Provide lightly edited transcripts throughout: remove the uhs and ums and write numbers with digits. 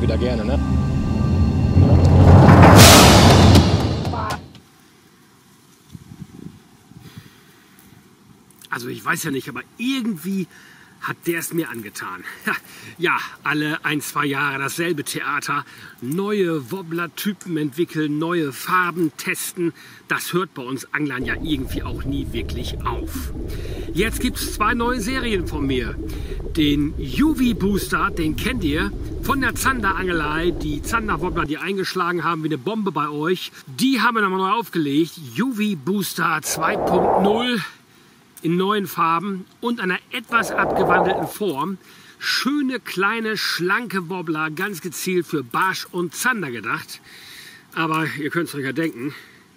mal wieder gerne, ne? Also ich weiß ja nicht, aber irgendwie hat der es mir angetan. Ja, alle 1-2 Jahre dasselbe Theater. Neue Wobbler-Typen entwickeln, neue Farben testen. Das hört bei uns Anglern ja irgendwie auch nie wirklich auf. Jetzt gibt es 2 neue Serien von mir. Den UV-Booster, den kennt ihr, von der Zander-Angelei. Die Zander-Wobbler, die eingeschlagen haben wie eine Bombe bei euch, die haben wir nochmal neu aufgelegt. UV-Booster 2.0. in neuen Farben und einer etwas abgewandelten Form. Schöne, kleine, schlanke Wobbler, ganz gezielt für Barsch und Zander gedacht. Aber ihr könnt es euch ja denken,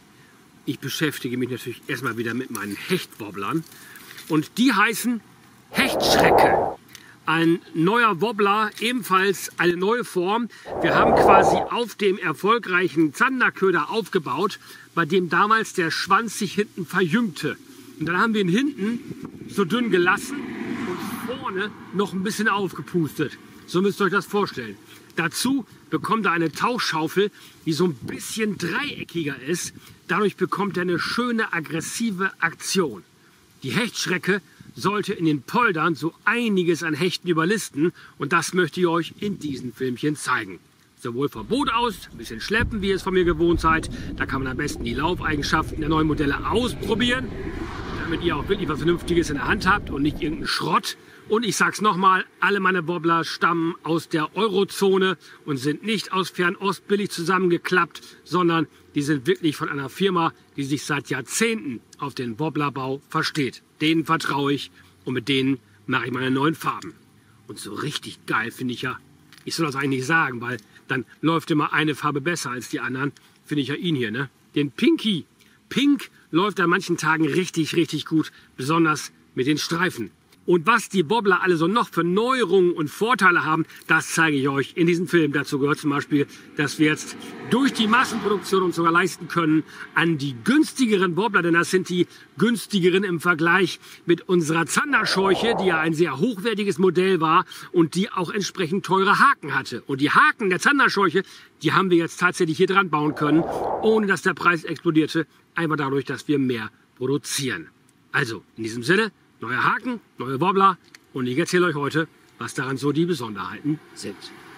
ich beschäftige mich natürlich erstmal wieder mit meinen Hechtwobblern. Und die heißen Hechtschrecke. Ein neuer Wobbler, ebenfalls eine neue Form. Wir haben quasi auf dem erfolgreichen Zanderköder aufgebaut, bei dem damals der Schwanz sich hinten verjüngte. Und dann haben wir ihn hinten so dünn gelassen und vorne noch ein bisschen aufgepustet. So müsst ihr euch das vorstellen. Dazu bekommt er eine Tauchschaufel, die so ein bisschen dreieckiger ist. Dadurch bekommt er eine schöne aggressive Aktion. Die Hechtschrecke sollte in den Poldern so einiges an Hechten überlisten. Und das möchte ich euch in diesem Filmchen zeigen. Sowohl vom Boot aus, ein bisschen schleppen, wie ihr es von mir gewohnt seid. Da kann man am besten die Laufeigenschaften der neuen Modelle ausprobieren, damit ihr auch wirklich was Vernünftiges in der Hand habt und nicht irgendeinen Schrott. Und ich sag's nochmal, alle meine Wobbler stammen aus der Eurozone und sind nicht aus Fernost billig zusammengeklappt, sondern die sind wirklich von einer Firma, die sich seit Jahrzehnten auf den Wobblerbau versteht. Denen vertraue ich und mit denen mache ich meine neuen Farben. Und so richtig geil finde ich ja, ich soll das eigentlich nicht sagen, weil dann läuft immer eine Farbe besser als die anderen, finde ich ja ihn hier, ne? Den Pinky. Pink läuft an manchen Tagen richtig, richtig gut, besonders mit den Streifen. Und was die Wobbler alle so noch für Neuerungen und Vorteile haben, das zeige ich euch in diesem Film. Dazu gehört zum Beispiel, dass wir jetzt durch die Massenproduktion uns sogar leisten können, an die günstigeren Wobbler, denn das sind die günstigeren im Vergleich mit unserer Zanderscheuche, die ja ein sehr hochwertiges Modell war und die auch entsprechend teure Haken hatte. Und die Haken der Zanderscheuche, die haben wir jetzt tatsächlich hier dran bauen können, ohne dass der Preis explodierte, einfach dadurch, dass wir mehr produzieren. Also, in diesem Sinne, neue Haken, neue Wobbler und ich erzähle euch heute, was daran so die Besonderheiten sind.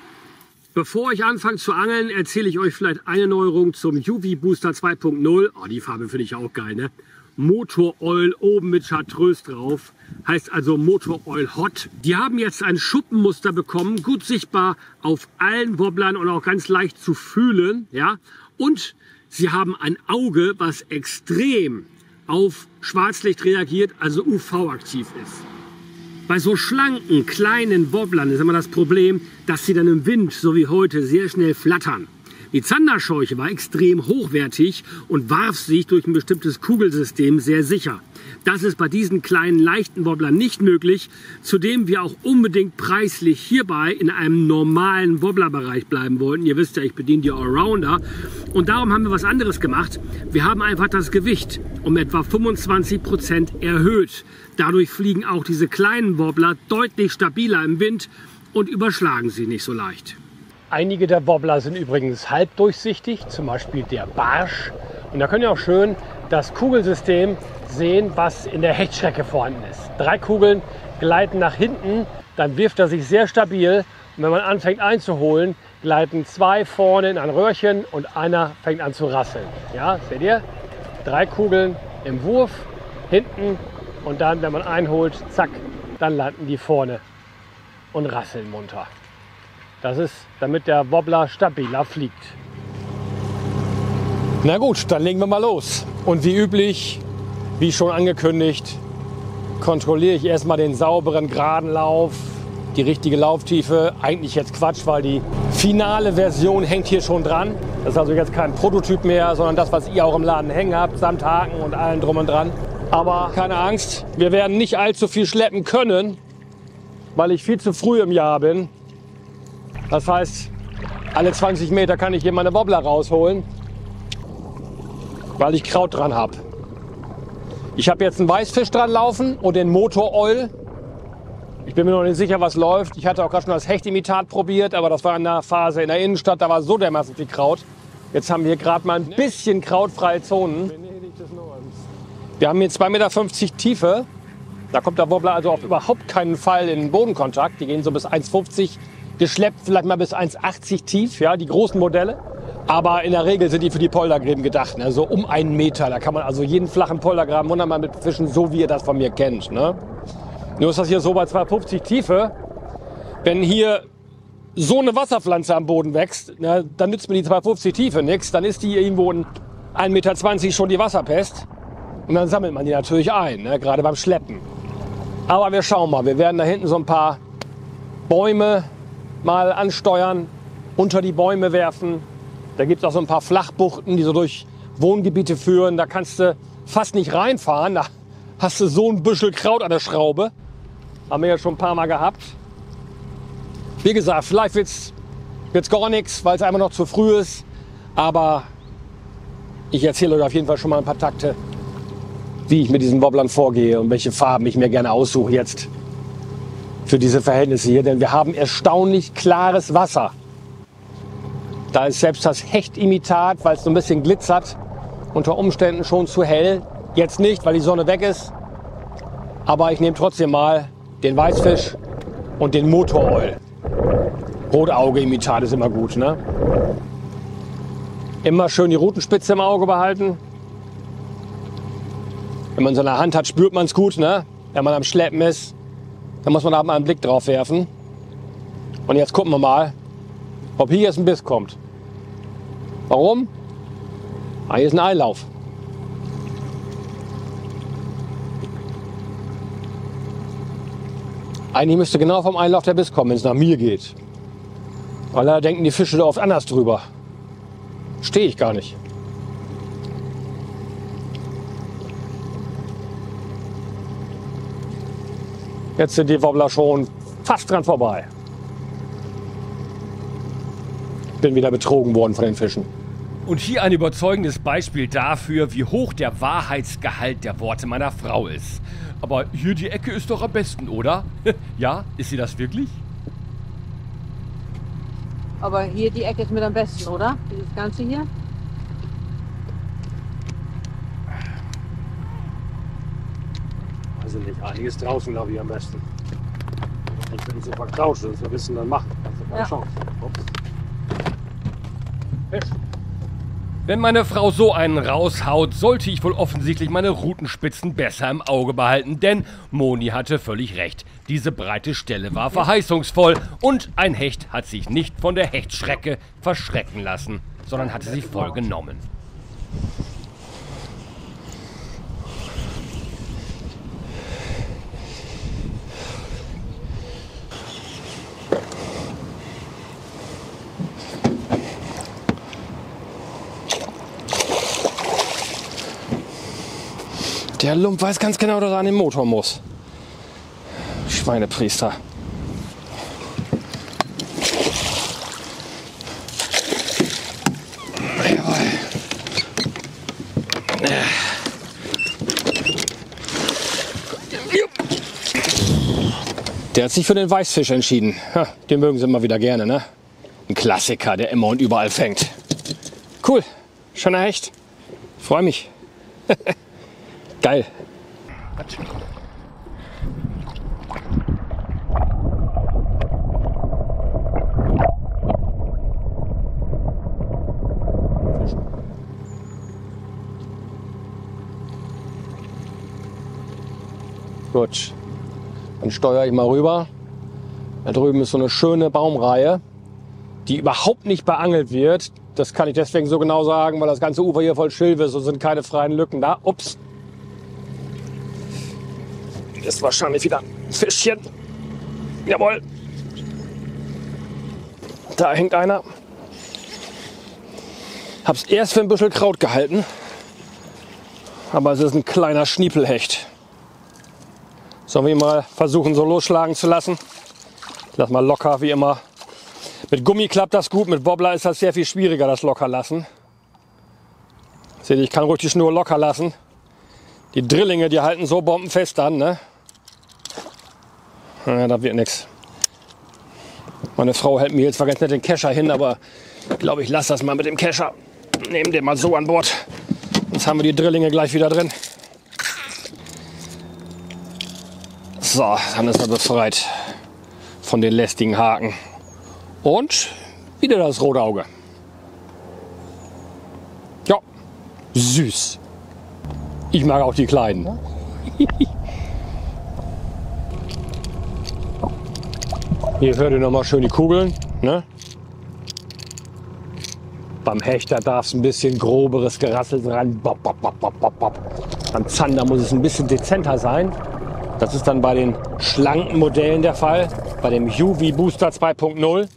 Bevor ich anfange zu angeln, erzähle ich euch vielleicht eine Neuerung zum UV Booster 2.0. Oh, die Farbe finde ich auch geil, ne? Motor Oil oben mit Chartreuse drauf, heißt also Motor Oil Hot. Die haben jetzt ein Schuppenmuster bekommen, gut sichtbar auf allen Wobblern und auch ganz leicht zu fühlen, ja? Und sie haben ein Auge, was extrem auf Schwarzlicht reagiert, also UV-aktiv ist. Bei so schlanken, kleinen Wobblern ist immer das Problem, dass sie dann im Wind, so wie heute, sehr schnell flattern. Die Zanderscheuche war extrem hochwertig und warf sich durch ein bestimmtes Kugelsystem sehr sicher. Das ist bei diesen kleinen, leichten Wobblern nicht möglich, zudem wir auch unbedingt preislich hierbei in einem normalen Wobblerbereich bleiben wollten. Ihr wisst ja, ich bediene die Allrounder. Und darum haben wir was anderes gemacht. Wir haben einfach das Gewicht um etwa 25% erhöht. Dadurch fliegen auch diese kleinen Wobbler deutlich stabiler im Wind und überschlagen sie nicht so leicht. Einige der Wobbler sind übrigens halbdurchsichtig, zum Beispiel der Barsch. Und da könnt ihr auch schön das Kugelsystem sehen, was in der Hechtschrecke vorhanden ist. 3 Kugeln gleiten nach hinten, dann wirft er sich sehr stabil. Und wenn man anfängt einzuholen, gleiten 2 vorne in ein Röhrchen und einer fängt an zu rasseln. Ja, seht ihr? 3 Kugeln im Wurf, hinten und dann, wenn man einholt, zack, dann landen die vorne und rasseln munter. Das ist, damit der Wobbler stabiler fliegt. Na gut, dann legen wir mal los. Und wie üblich, wie schon angekündigt, kontrolliere ich erstmal den sauberen, geraden Lauf, die richtige Lauftiefe. Eigentlich jetzt Quatsch, weil die finale Version hängt hier schon dran. Das ist also jetzt kein Prototyp mehr, sondern das, was ihr auch im Laden hängen habt, samt Haken und allem drum und dran. Aber keine Angst, wir werden nicht allzu viel schleppen können, weil ich viel zu früh im Jahr bin. Das heißt, alle 20 Meter kann ich hier meine Wobbler rausholen, weil ich Kraut dran habe. Ich habe jetzt einen Weißfisch dran laufen und den Motor Oil. Ich bin mir noch nicht sicher, was läuft. Ich hatte auch gerade schon das Hechtimitat probiert, aber das war in der Phase in der Innenstadt, da war so dermaßen viel Kraut. Jetzt haben wir hier gerade mal ein bisschen krautfreie Zonen. Wir haben hier 2,50 Meter Tiefe. Da kommt der Wobbler also auf überhaupt keinen Fall in den Bodenkontakt. Die gehen so bis 1,50, geschleppt vielleicht mal bis 1,80 tief, ja, die großen Modelle. Aber in der Regel sind die für die Poldergräben gedacht, ne? So um 1 Meter. Da kann man also jeden flachen Poldergraben wunderbar mit fischen, so wie ihr das von mir kennt. Ne? Nur ist das hier so bei 2,50 Tiefe. Wenn hier so eine Wasserpflanze am Boden wächst, ne, dann nützt mir die 2,50 Tiefe nichts. Dann ist die irgendwo in 1,20 Meter schon die Wasserpest. Und dann sammelt man die natürlich ein, ne, gerade beim Schleppen. Aber wir schauen mal. Wir werden da hinten so ein paar Bäume mal ansteuern, unter die Bäume werfen. Da gibt es auch so ein paar Flachbuchten, die so durch Wohngebiete führen. Da kannst du fast nicht reinfahren. Da hast du so ein Büschel Kraut an der Schraube. Haben wir ja schon ein paar Mal gehabt. Wie gesagt, vielleicht wird's gar nichts, weil es einfach noch zu früh ist. Aber ich erzähle euch auf jeden Fall schon mal ein paar Takte, wie ich mit diesen Wobblern vorgehe und welche Farben ich mir gerne aussuche jetzt für diese Verhältnisse hier. Denn wir haben erstaunlich klares Wasser. Da ist selbst das Hechtimitat, weil es so ein bisschen glitzert, unter Umständen schon zu hell. Jetzt nicht, weil die Sonne weg ist. Aber ich nehme trotzdem mal den Weißfisch und den Motor-Oil. Rotauge-Imitat ist immer gut, ne? Immer schön die Rutenspitze im Auge behalten. Wenn man so eine Hand hat, spürt man es gut, ne? Wenn man am Schleppen ist, dann muss man da mal einen Blick drauf werfen. Und jetzt gucken wir mal, ob hier jetzt ein Biss kommt. Warum? Ah, hier ist ein Einlauf. Eigentlich müsste genau vom Einlauf der Biss kommen, wenn es nach mir geht. Weil da denken die Fische da oft anders drüber. Stehe ich gar nicht. Jetzt sind die Wobbler schon fast dran vorbei. Bin wieder betrogen worden von den Fischen. Und hier ein überzeugendes Beispiel dafür, wie hoch der Wahrheitsgehalt der Worte meiner Frau ist. Aber hier die Ecke ist doch am besten, oder? Ja, ist sie das wirklich? Aber hier die Ecke ist mit am besten, oder? Dieses Ganze hier? Also nicht, einiges draußen glaube ich am besten. Ich bin so verkrauscht, das wir wissen dann machen. Also keine Chance. Ups. Fisch. Wenn meine Frau so einen raushaut, sollte ich wohl offensichtlich meine Rutenspitzen besser im Auge behalten, denn Moni hatte völlig recht. Diese breite Stelle war verheißungsvoll und ein Hecht hat sich nicht von der Hechtschrecke verschrecken lassen, sondern hatte sie voll genommen. Der Lump weiß ganz genau, dass er an den Motor muss. Schweinepriester. Der hat sich für den Weißfisch entschieden. Ja, den mögen sie immer wieder gerne, ne? Ein Klassiker, der immer und überall fängt. Cool, schöner Hecht. Freue mich. Geil. Gut, dann steuere ich mal rüber. Da drüben ist so eine schöne Baumreihe, die überhaupt nicht beangelt wird. Das kann ich deswegen so genau sagen, weil das ganze Ufer hier voll Schilf ist und sind keine freien Lücken da. Ups. Ist wahrscheinlich wieder ein Fischchen. Jawohl. Da hängt einer. Hab's erst für ein Büschel Kraut gehalten. Aber es ist ein kleiner Schniepelhecht. Sollen wir ihn mal versuchen, so losschlagen zu lassen? Lass mal locker, wie immer. Mit Gummi klappt das gut, mit Wobbler ist das sehr viel schwieriger, das locker lassen. Seht ihr, ich kann ruhig die Schnur locker lassen. Die Drillinge, die halten so bombenfest an, ne? Ja, da wird nichts. Meine Frau hält mir jetzt zwar ganz nett den Kescher hin, aber ich glaube, ich lasse das mal mit dem Kescher. Nehmen den mal so an Bord. Sonst haben wir die Drillinge gleich wieder drin. So, dann ist er befreit von den lästigen Haken. Und wieder das rote Auge. Ja, süß. Ich mag auch die Kleinen. Hier hört ihr nochmal schön die Kugeln. Ne? Beim Hechter darf es ein bisschen groberes Gerassel ran. Bop, bop, bop, bop, bop, bop. Beim Zander muss es ein bisschen dezenter sein. Das ist dann bei den schlanken Modellen der Fall. Bei dem UV Booster 2.0.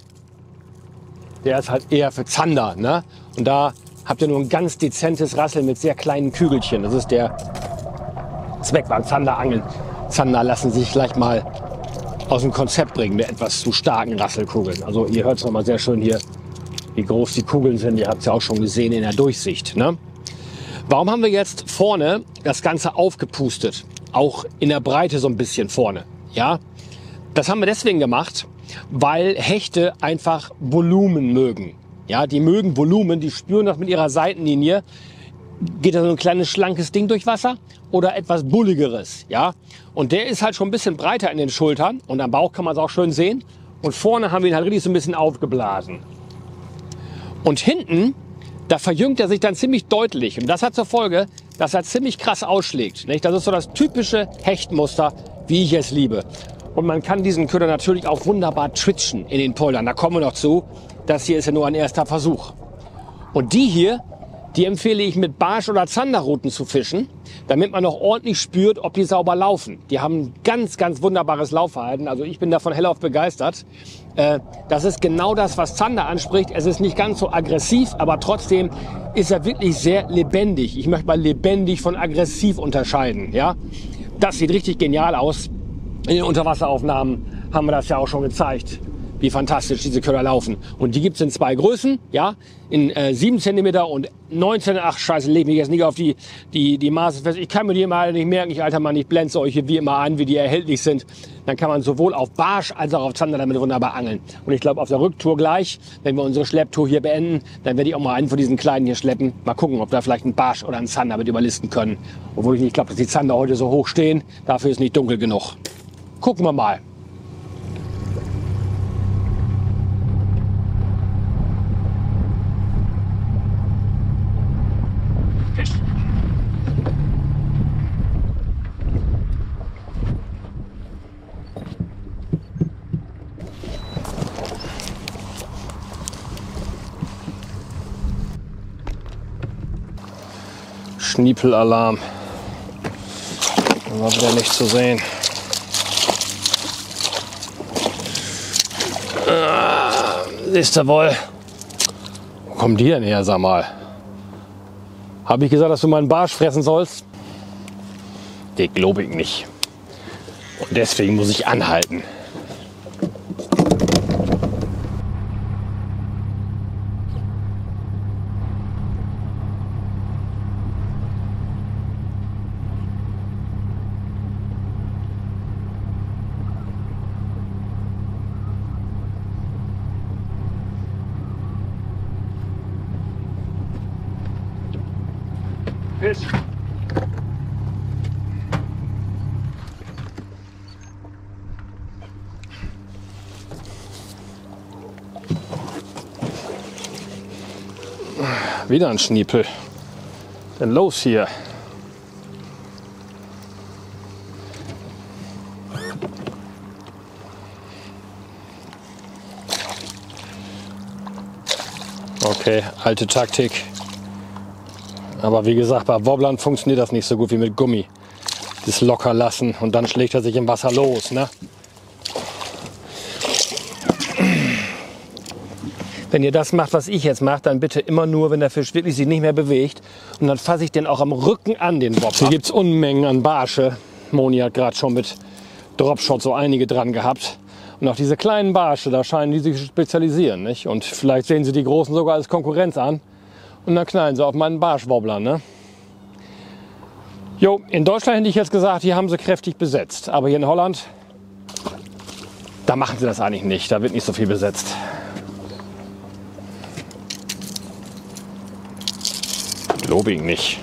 Der ist halt eher für Zander. Ne? Und da habt ihr nur ein ganz dezentes Rassel mit sehr kleinen Kügelchen. Das ist der Zweck beim Zanderangeln. Zander lassen sich gleich mal aus dem Konzept bringen mit etwas zu starken Rasselkugeln. Also ihr hört es nochmal sehr schön hier, wie groß die Kugeln sind. Ihr habt es ja auch schon gesehen in der Durchsicht. Ne? Warum haben wir jetzt vorne das Ganze aufgepustet? Auch in der Breite so ein bisschen vorne. Ja? Das haben wir deswegen gemacht, weil Hechte einfach Volumen mögen. Ja, die mögen Volumen, die spüren das mit ihrer Seitenlinie. Geht da so ein kleines schlankes Ding durch Wasser oder etwas bulligeres, ja? Und der ist halt schon ein bisschen breiter in den Schultern und am Bauch kann man es auch schön sehen. Und vorne haben wir ihn halt richtig so ein bisschen aufgeblasen. Und hinten, da verjüngt er sich dann ziemlich deutlich. Und das hat zur Folge, dass er ziemlich krass ausschlägt. Nicht? Das ist so das typische Hechtmuster, wie ich es liebe. Und man kann diesen Köder natürlich auch wunderbar twitchen in den Poldern. Da kommen wir noch zu. Das hier ist ja nur ein erster Versuch. Und die hier, die empfehle ich mit Barsch- oder Zanderruten zu fischen, damit man noch ordentlich spürt, ob die sauber laufen. Die haben ein ganz, ganz wunderbares Laufverhalten. Also ich bin davon hellauf begeistert. Das ist genau das, was Zander anspricht. Es ist nicht ganz so aggressiv, aber trotzdem ist er wirklich sehr lebendig. Ich möchte mal lebendig von aggressiv unterscheiden. Ja? Das sieht richtig genial aus. In den Unterwasseraufnahmen haben wir das ja auch schon gezeigt, wie fantastisch diese Köder laufen. Und die gibt es in zwei Größen, ja, in 7 cm und 19 cm. Ach scheiße, leg mich jetzt nicht auf die Maße fest. Ich kann mir die immer alle nicht merken. Ich alter Mann, ich blende euch hier wie immer ein, wie die erhältlich sind. Dann kann man sowohl auf Barsch als auch auf Zander damit wunderbar angeln. Und ich glaube, auf der Rücktour gleich, wenn wir unsere Schlepptour hier beenden, dann werde ich auch mal einen von diesen kleinen hier schleppen. Mal gucken, ob wir vielleicht einen Barsch oder einen Zander mit überlisten können. Obwohl ich nicht glaube, dass die Zander heute so hoch stehen. Dafür ist nicht dunkel genug. Gucken wir mal. Schniepelalarm. War wieder nicht zu sehen. Siehst du wohl. Wo kommen die denn her, sag mal? Habe ich gesagt, dass du meinen Barsch fressen sollst? Das glaube ich nicht. Und deswegen muss ich anhalten. Fisch. Wieder ein Schniepel. Denn los hier. Okay, alte Taktik. Aber wie gesagt, bei Wobblern funktioniert das nicht so gut wie mit Gummi. Das locker lassen und dann schlägt er sich im Wasser los. Ne? Wenn ihr das macht, was ich jetzt mache, dann bitte immer nur, wenn der Fisch wirklich sich nicht mehr bewegt. Und dann fasse ich den auch am Rücken an, den Wobbler. Hier gibt es Unmengen an Barsche. Moni hat gerade schon mit Dropshot so einige dran gehabt. Und auch diese kleinen Barsche, da scheinen die sich zu spezialisieren. Nicht? Und vielleicht sehen sie die Großen sogar als Konkurrenz an. Und dann knallen sie auf meinen Barschwobbler. Ne? Jo, in Deutschland hätte ich jetzt gesagt, hier haben sie kräftig besetzt. Aber hier in Holland Da machen sie das eigentlich nicht, da wird nicht so viel besetzt. Glaube ich nicht.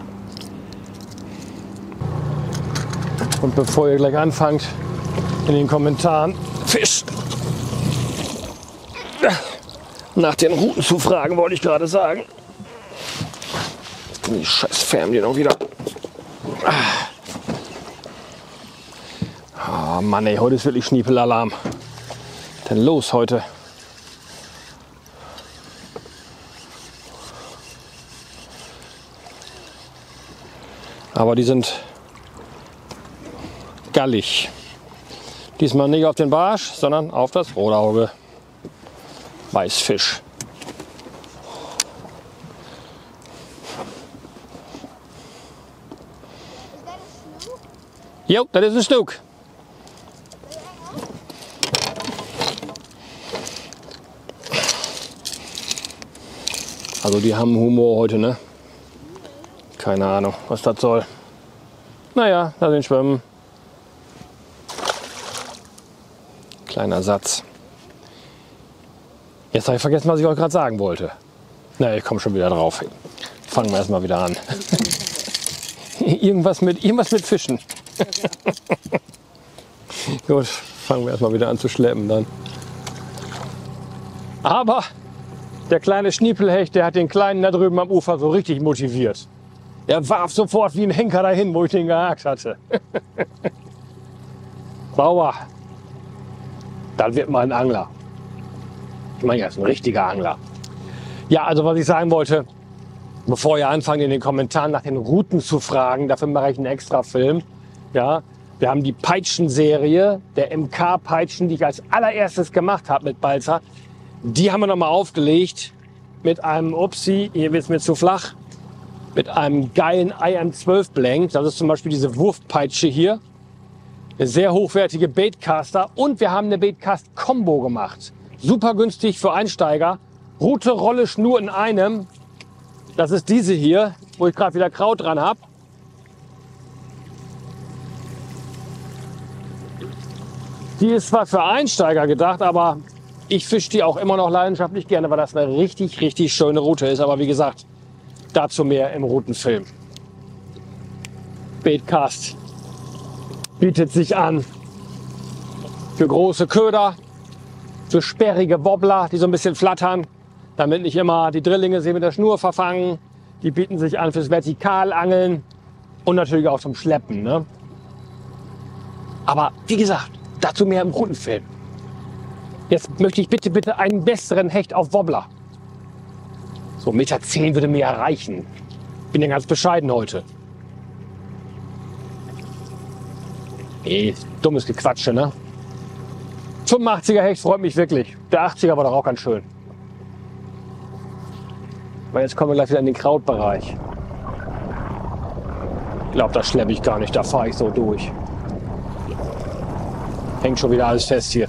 Und bevor ihr gleich anfangt, in den Kommentaren Fisch nach den Routen zu fragen, wollte ich gerade sagen. Die scheiß Fernseher noch wieder. Oh Mann, ey, heute ist wirklich Schniepelalarm. Was denn los heute? Aber die sind gallig. Diesmal nicht auf den Barsch, sondern auf das Rotauge. Weißfisch. Jo, das ist ein Stück. Also die haben Humor heute, ne? Keine Ahnung, was das soll. Naja, da sind Schwimmen. Kleiner Satz. Jetzt habe ich vergessen, was ich euch gerade sagen wollte. Na, ich komme schon wieder drauf. Fangen wir erstmal wieder an. irgendwas mit Fischen. Gut, fangen wir erstmal wieder an zu schleppen dann. Aber der kleine Schniepelhecht, der hat den Kleinen da drüben am Ufer so richtig motiviert. Er warf sofort wie ein Henker dahin, wo ich den gehakt hatte. Bauer, dann wird mal ein Angler. Ich meine, er ist ein richtiger Angler. Ja, also was ich sagen wollte, bevor ihr anfangt in den Kommentaren nach den Routen zu fragen, dafür mache ich einen extra Film. Ja, wir haben die Peitschenserie, der MK-Peitschen, die ich als allererstes gemacht habe mit Balzer. Die haben wir nochmal aufgelegt mit einem Upsi, hier wird es mir zu flach, mit einem geilen IM12 Blank. Das ist zum Beispiel diese Wurfpeitsche hier. Eine sehr hochwertige Baitcaster und wir haben eine Baitcast-Kombo gemacht. Super günstig für Einsteiger. Rute, Rolle, Schnur in einem. Das ist diese hier, wo ich gerade wieder Kraut dran habe. Die ist zwar für Einsteiger gedacht, aber ich fische die auch immer noch leidenschaftlich gerne, weil das eine richtig, richtig schöne Route ist. Aber wie gesagt, dazu mehr im Routenfilm. Baitcast bietet sich an für große Köder, für sperrige Wobbler, die so ein bisschen flattern, damit nicht immer die Drillinge sie mit der Schnur verfangen. Die bieten sich an fürs Vertikalangeln und natürlich auch zum Schleppen. Ne? Aber wie gesagt, dazu mehr im Routenfilm. Jetzt möchte ich bitte einen besseren Hecht auf Wobbler. So 1,10 Meter würde mir ja reichen. Bin ja ganz bescheiden heute. Nee, dummes Gequatsche, ne? 85er Hecht freut mich wirklich. Der 80er war doch auch ganz schön. Aber jetzt kommen wir gleich wieder in den Krautbereich. Ich glaube, das schleppe ich gar nicht. Da fahre ich so durch. Hängt schon wieder alles fest hier.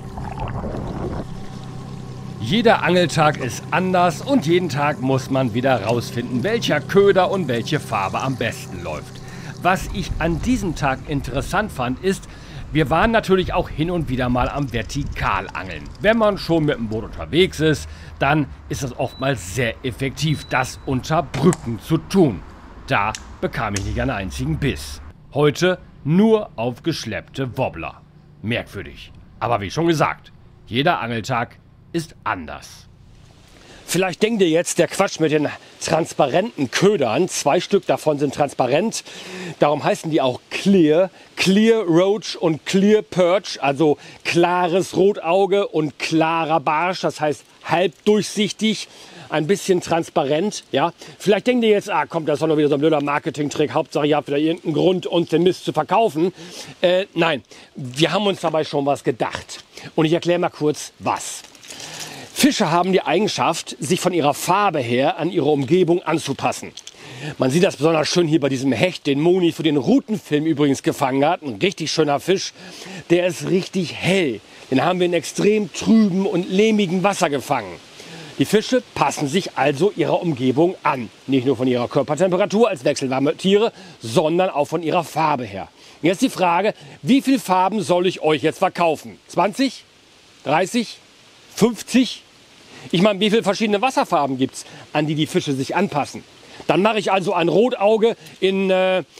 Jeder Angeltag ist anders und jeden Tag muss man wieder rausfinden, welcher Köder und welche Farbe am besten läuft. Was ich an diesem Tag interessant fand, ist, wir waren natürlich auch hin und wieder mal am Vertikalangeln. Wenn man schon mit dem Boot unterwegs ist, dann ist es oftmals sehr effektiv, das unter Brücken zu tun. Da bekam ich nicht einen einzigen Biss. Heute nur auf geschleppte Wobbler. Merkwürdig. Aber wie schon gesagt, jeder Angeltag ist anders. Vielleicht denkt ihr jetzt, der Quatsch mit den transparenten Ködern, 2 Stück davon sind transparent, darum heißen die auch Clear, Clear Roach und Clear Perch, also klares Rotauge und klarer Barsch, das heißt halbdurchsichtig, ein bisschen transparent, ja. Vielleicht denkt ihr jetzt, komm, das ist doch noch wieder so ein blöder Marketing-Trick, Hauptsache ihr habt wieder irgendeinen Grund, uns den Mist zu verkaufen. Nein, wir haben uns dabei schon was gedacht und ich erkläre mal kurz, was. Fische haben die Eigenschaft, sich von ihrer Farbe her an ihre Umgebung anzupassen. Man sieht das besonders schön hier bei diesem Hecht, den Moni für den Routenfilm übrigens gefangen hat. Ein richtig schöner Fisch. Der ist richtig hell. Den haben wir in extrem trüben und lehmigem Wasser gefangen. Die Fische passen sich also ihrer Umgebung an. Nicht nur von ihrer Körpertemperatur als wechselwarme Tiere, sondern auch von ihrer Farbe her. Jetzt die Frage, wie viele Farben soll ich euch jetzt verkaufen? 20? 30? 50? Ich meine, wie viele verschiedene Wasserfarben gibt es, an die die Fische sich anpassen? Dann mache ich also ein Rotauge in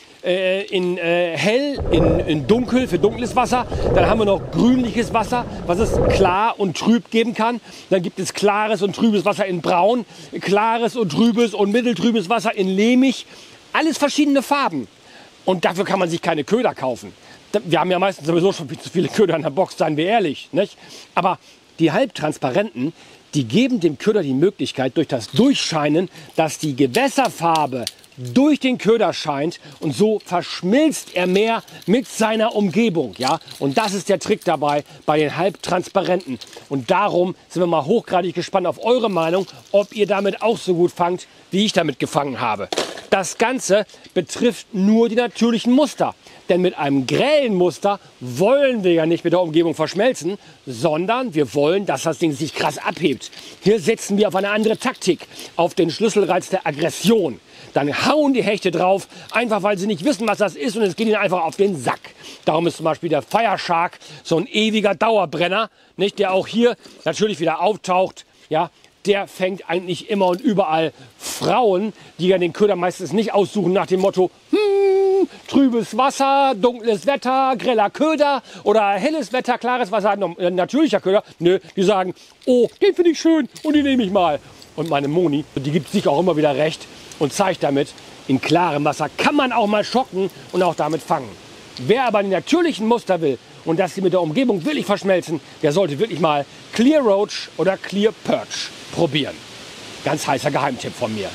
hell, in dunkel, für dunkles Wasser. Dann haben wir noch grünliches Wasser, was es klar und trüb geben kann. Dann gibt es klares und trübes Wasser in braun, klares und trübes und mitteltrübes Wasser in lehmig. Alles verschiedene Farben. Und dafür kann man sich keine Köder kaufen. Wir haben ja meistens sowieso schon viel zu viele Köder in der Box, seien wir ehrlich, nicht? Aber die halbtransparenten, die geben dem Köder die Möglichkeit, durch das Durchscheinen, dass die Gewässerfarbe durch den Köder scheint und so verschmilzt er mehr mit seiner Umgebung. Ja? Und das ist der Trick dabei bei den halbtransparenten. Und darum sind wir mal hochgradig gespannt auf eure Meinung, ob ihr damit auch so gut fangt, wie ich damit gefangen habe. Das Ganze betrifft nur die natürlichen Muster. Denn mit einem grellen Muster wollen wir ja nicht mit der Umgebung verschmelzen, sondern wir wollen, dass das Ding sich krass abhebt. Hier setzen wir auf eine andere Taktik, auf den Schlüsselreiz der Aggression. Dann hauen die Hechte drauf, einfach weil sie nicht wissen, was das ist, und es geht ihnen einfach auf den Sack. Darum ist zum Beispiel der Fire Shark so ein ewiger Dauerbrenner, nicht, der auch hier natürlich wieder auftaucht. Ja, der fängt eigentlich immer und überall Frauen, die ja den Köder meistens nicht aussuchen nach dem Motto, trübes Wasser, dunkles Wetter, greller Köder oder helles Wetter, klares Wasser, natürlicher Köder. Nö, die sagen, oh, den finde ich schön und den nehme ich mal. Und meine Moni, die gibt sich auch immer wieder recht und zeigt damit, in klarem Wasser kann man auch mal schocken und auch damit fangen. Wer aber die natürlichen Muster will und dass sie mit der Umgebung wirklich verschmelzen, der sollte wirklich mal Clear Roach oder Clear Perch probieren. Ganz heißer Geheimtipp von mir.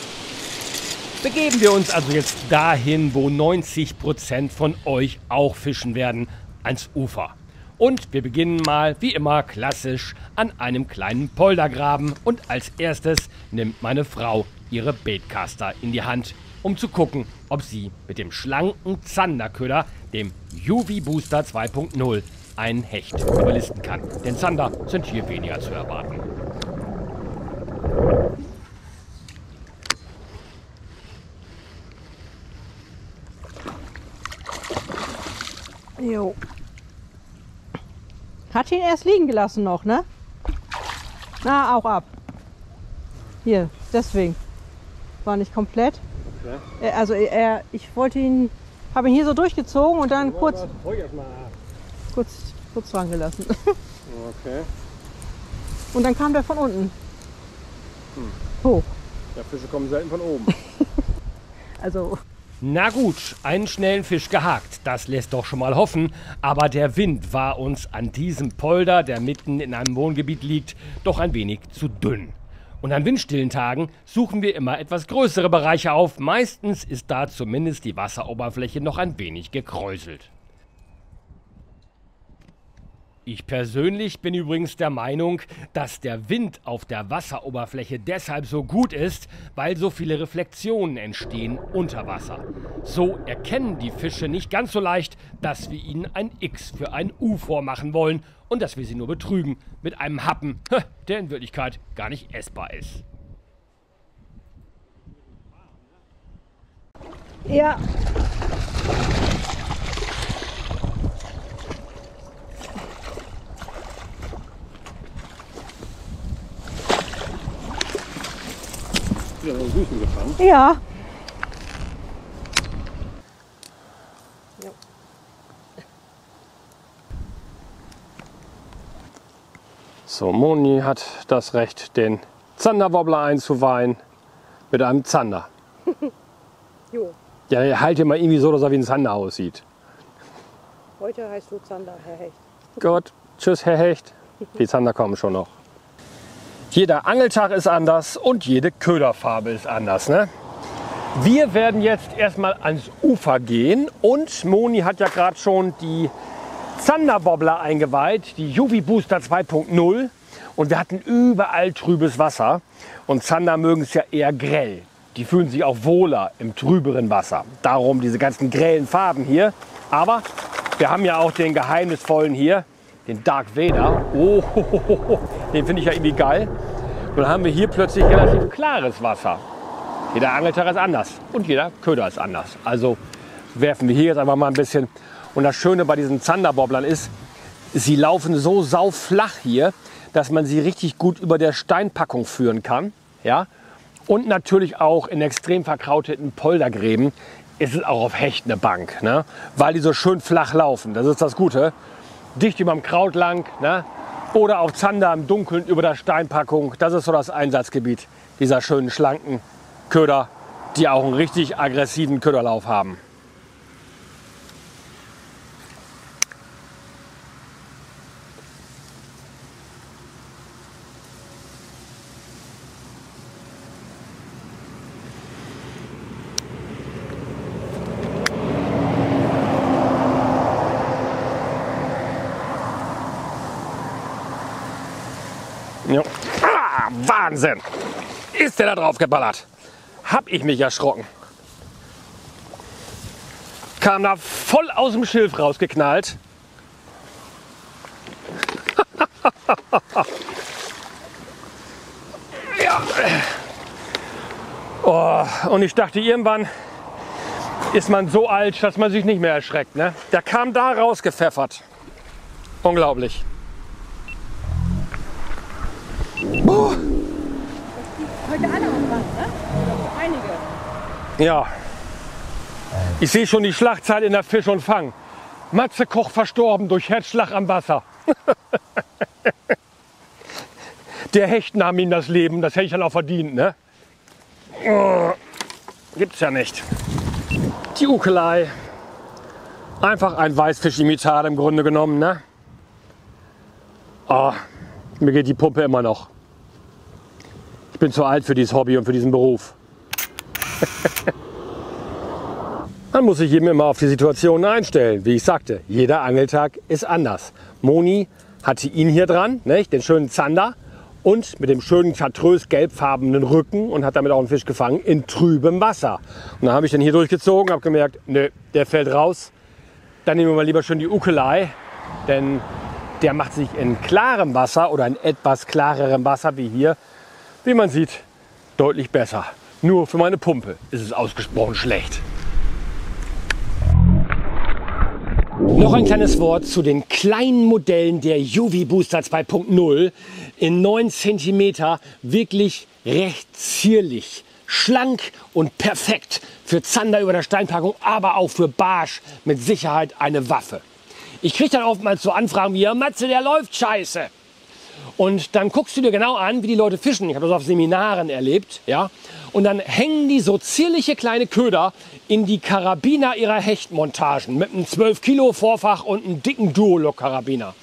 Begeben wir uns also jetzt dahin, wo 90% von euch auch fischen werden, ans Ufer. Und wir beginnen mal, wie immer, klassisch an einem kleinen Poldergraben. Und als erstes nimmt meine Frau ihre Baitcaster in die Hand, um zu gucken, ob sie mit dem schlanken Zanderköder, dem UV Booster 2.0, einen Hecht überlisten kann. Denn Zander sind hier weniger zu erwarten. Jo. Hat ihn erst liegen gelassen noch, ne? Na, auch ab. Hier, deswegen. War nicht komplett. Okay. Also ich wollte ihn, habe ihn hier so durchgezogen und dann kurz dran gelassen. Okay. Und dann kam der von unten. Hoch. Ja, Fische kommen selten von oben. Also. Na gut, einen schnellen Fisch gehakt, das lässt doch schon mal hoffen, aber der Wind war uns an diesem Polder, der mitten in einem Wohngebiet liegt, doch ein wenig zu dünn. Und an windstillen Tagen suchen wir immer etwas größere Bereiche auf, meistens ist da zumindest die Wasseroberfläche noch ein wenig gekräuselt. Ich persönlich bin übrigens der Meinung, dass der Wind auf der Wasseroberfläche deshalb so gut ist, weil so viele Reflexionen entstehen unter Wasser. So erkennen die Fische nicht ganz so leicht, dass wir ihnen ein X für ein U vormachen wollen und dass wir sie nur betrügen mit einem Happen, der in Wirklichkeit gar nicht essbar ist. Ja. Wieder so Süßen gefangen. Ja. So, Moni hat das Recht, den Zanderwobbler einzuweihen mit einem Zander. Jo. Ja, halt dir mal irgendwie so, dass er wie ein Zander aussieht. Heute heißt du Zander, Herr Hecht. Gut, tschüss, Herr Hecht. Die Zander kommen schon noch. Jeder Angeltag ist anders und jede Köderfarbe ist anders, ne? Wir werden jetzt erstmal ans Ufer gehen und Moni hat ja gerade schon die Zanderwobbler eingeweiht, die UV Booster 2.0, und wir hatten überall trübes Wasser und Zander mögen es ja eher grell. Die fühlen sich auch wohler im trüberen Wasser. Darum diese ganzen grellen Farben hier. Aber wir haben ja auch den geheimnisvollen hier, den Dark Vader. Oh, den finde ich ja irgendwie geil. Nun haben wir hier plötzlich relativ klares Wasser. Jeder Angeltag ist anders und jeder Köder ist anders. Also werfen wir hier jetzt einfach mal ein bisschen. Und das Schöne bei diesen Zanderwobblern ist, sie laufen so sauflach hier, dass man sie richtig gut über der Steinpackung führen kann. Ja? Und natürlich auch in extrem verkrauteten Poldergräben ist es auch auf Hecht eine Bank, ne? Weil die so schön flach laufen. Das ist das Gute. Dicht über dem Kraut lang, ne? Oder auf Zander im Dunkeln über der Steinpackung. Das ist so das Einsatzgebiet dieser schönen, schlanken Köder, die auch einen richtig aggressiven Köderlauf haben. Ja. Ah, Wahnsinn! Ist der da drauf geballert? Hab ich mich erschrocken. Kam da voll aus dem Schilf rausgeknallt. Ja. Oh, und ich dachte, irgendwann ist man so alt, dass man sich nicht mehr erschreckt. Ne? Der kam da rausgepfeffert. Unglaublich. Heute alle am Rand, ne? Einige. Ja. Ich sehe schon die Schlagzeile in der Fisch und Fang. Matze Koch verstorben durch Herzschlag am Wasser. Der Hecht nahm ihm das Leben, das hätte ich dann auch verdient, ne? Oh, gibt's ja nicht. Die Ukelei. Einfach ein Weißfischimitat im Grunde genommen, ne? Oh, mir geht die Pumpe immer noch. Ich bin zu alt für dieses Hobby und für diesen Beruf. Man muss sich eben immer auf die Situation einstellen. Wie ich sagte, jeder Angeltag ist anders. Moni hatte ihn hier dran, nicht? Den schönen Zander und mit dem schönen chartreuse gelbfarbenen Rücken und hat damit auch einen Fisch gefangen in trübem Wasser. Und dann habe ich den hier durchgezogen, habe gemerkt, nö, der fällt raus. Dann nehmen wir mal lieber schön die Ukelei, denn der macht sich in klarem Wasser oder in etwas klarerem Wasser wie hier, wie man sieht, deutlich besser. Nur für meine Pumpe ist es ausgesprochen schlecht. Noch ein kleines Wort zu den kleinen Modellen der UV Booster 2.0 in 9 cm. Wirklich recht zierlich, schlank und perfekt für Zander über der Steinpackung, aber auch für Barsch mit Sicherheit eine Waffe. Ich kriege dann oftmals so Anfragen wie, ja, Matze, der läuft scheiße. Und dann guckst du dir genau an, wie die Leute fischen. Ich habe das auf Seminaren erlebt. Ja? Und dann hängen die so zierliche kleine Köder in die Karabiner ihrer Hechtmontagen mit einem 12 Kilo Vorfach und einem dicken Duolog-Karabiner.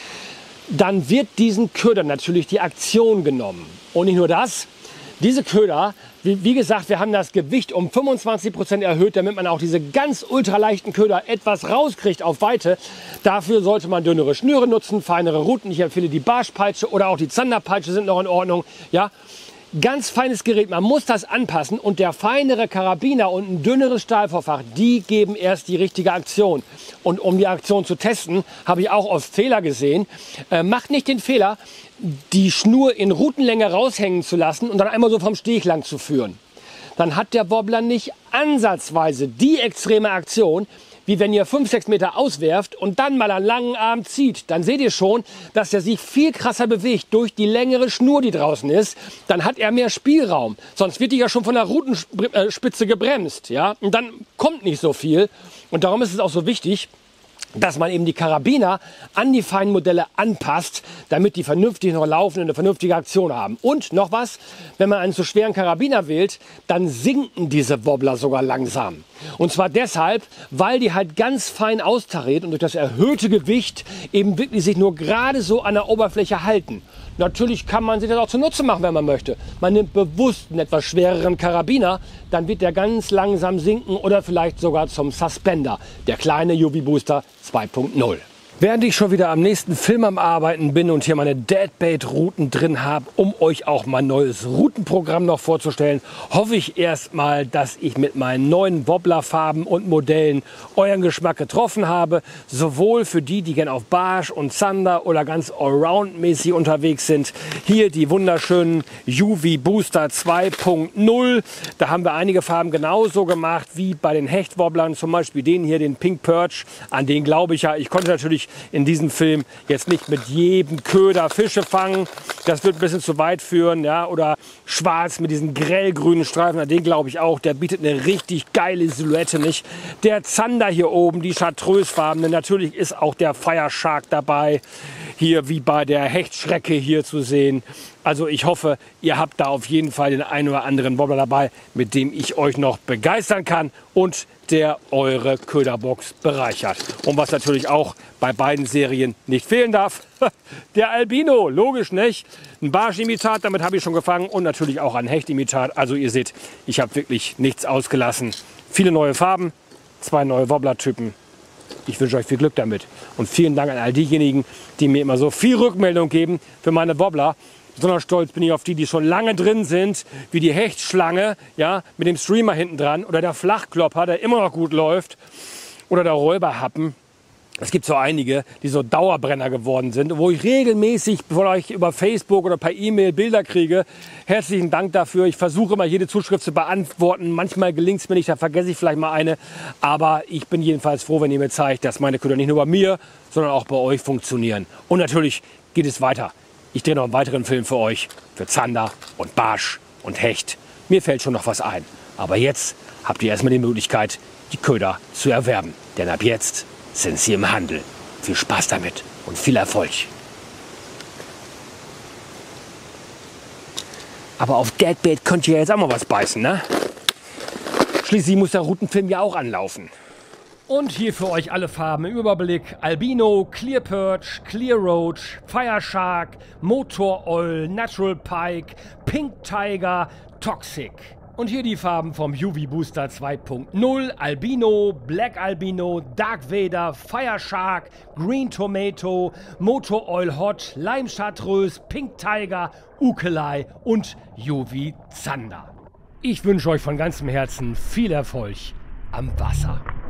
Dann wird diesen Ködern natürlich die Aktion genommen. Und nicht nur das, diese Köder, wie gesagt, wir haben das Gewicht um 25% erhöht, damit man auch diese ganz ultraleichten Köder etwas rauskriegt auf Weite. Dafür sollte man dünnere Schnüre nutzen, feinere Ruten. Ich empfehle die Barschpeitsche oder auch die Zanderpeitsche sind noch in Ordnung. Ja? Ganz feines Gerät, man muss das anpassen und der feinere Karabiner und ein dünneres Stahlvorfach, die geben erst die richtige Aktion. Und um die Aktion zu testen, habe ich auch oft Fehler gesehen. Macht nicht den Fehler, die Schnur in Rutenlänge raushängen zu lassen und dann einmal so vom Steg lang zu führen. Dann hat der Wobbler nicht ansatzweise die extreme Aktion, wie wenn ihr 5-6 Meter auswerft und dann mal einen langen Arm zieht. Dann seht ihr schon, dass er sich viel krasser bewegt durch die längere Schnur, die draußen ist. Dann hat er mehr Spielraum. Sonst wird die ja schon von der Rutenspitze gebremst. Ja? Und dann kommt nicht so viel. Und darum ist es auch so wichtig, dass man eben die Karabiner an die feinen Modelle anpasst, damit die vernünftig noch laufen und eine vernünftige Aktion haben. Und noch was, wenn man einen zu schweren Karabiner wählt, dann sinken diese Wobbler sogar langsam. Und zwar deshalb, weil die halt ganz fein austariert und durch das erhöhte Gewicht eben wirklich sich nur gerade so an der Oberfläche halten. Natürlich kann man sich das auch zunutze machen, wenn man möchte. Man nimmt bewusst einen etwas schwereren Karabiner, dann wird der ganz langsam sinken oder vielleicht sogar zum Suspender, der kleine UV Booster 2.0. Während ich schon wieder am nächsten Film am Arbeiten bin und hier meine Deadbait-Routen drin habe, um euch auch mein neues Routenprogramm noch vorzustellen, hoffe ich erstmal, dass ich mit meinen neuen Wobblerfarben und Modellen euren Geschmack getroffen habe. Sowohl für die, die gerne auf Barsch und Zander oder ganz Allround-mäßig unterwegs sind. Hier die wunderschönen UV Booster 2.0. Da haben wir einige Farben genauso gemacht wie bei den Hechtwobblern, zum Beispiel den hier, den Pink Perch. An den glaube ich ja. Ich konnte natürlich in diesem Film jetzt nicht mit jedem Köder Fische fangen. Das wird ein bisschen zu weit führen. Ja? Oder schwarz mit diesen grellgrünen Streifen. An den glaube ich auch. Der bietet eine richtig geile Silhouette, nicht? Der Zander hier oben, die Chartreusefarbene. Natürlich ist auch der Fire Shark dabei. Hier wie bei der Hechtschrecke hier zu sehen. Also ich hoffe, ihr habt da auf jeden Fall den einen oder anderen Wobbler dabei, mit dem ich euch noch begeistern kann und der eure Köderbox bereichert. Und was natürlich auch bei beiden Serien nicht fehlen darf, der Albino, logisch nicht. Ein Barschimitat, damit habe ich schon gefangen und natürlich auch ein Hechtimitat. Also ihr seht, ich habe wirklich nichts ausgelassen. Viele neue Farben, 2 neue Wobblertypen. Ich wünsche euch viel Glück damit. Und vielen Dank an all diejenigen, die mir immer so viel Rückmeldung geben für meine Wobbler. Besonders stolz bin ich auf die, die schon lange drin sind, wie die Hechtschlange, ja, mit dem Streamer hinten dran oder der Flachklopper, der immer noch gut läuft, oder der Räuberhappen. Es gibt so einige, die so Dauerbrenner geworden sind, wo ich regelmäßig von euch über Facebook oder per E-Mail Bilder kriege. Herzlichen Dank dafür. Ich versuche immer jede Zuschrift zu beantworten. Manchmal gelingt es mir nicht, da vergesse ich vielleicht mal eine. Aber ich bin jedenfalls froh, wenn ihr mir zeigt, dass meine Köder nicht nur bei mir, sondern auch bei euch funktionieren. Und natürlich geht es weiter. Ich drehe noch einen weiteren Film für euch, für Zander und Barsch und Hecht. Mir fällt schon noch was ein. Aber jetzt habt ihr erstmal die Möglichkeit, die Köder zu erwerben. Denn ab jetzt sind sie im Handel. Viel Spaß damit und viel Erfolg. Aber auf Deadbait könnt ihr jetzt auch mal was beißen, ne? Schließlich muss der Routenfilm ja auch anlaufen. Und hier für euch alle Farben im Überblick: Albino, Clear Perch, Clear Roach, Fire Shark, Motor Oil, Natural Pike, Pink Tiger, Toxic. Und hier die Farben vom UV Booster 2.0, Albino, Black Albino, Dark Vader, Fire Shark, Green Tomato, Motor Oil Hot, Lime Chartreuse, Pink Tiger, Ukelei und UV Zander. Ich wünsche euch von ganzem Herzen viel Erfolg am Wasser.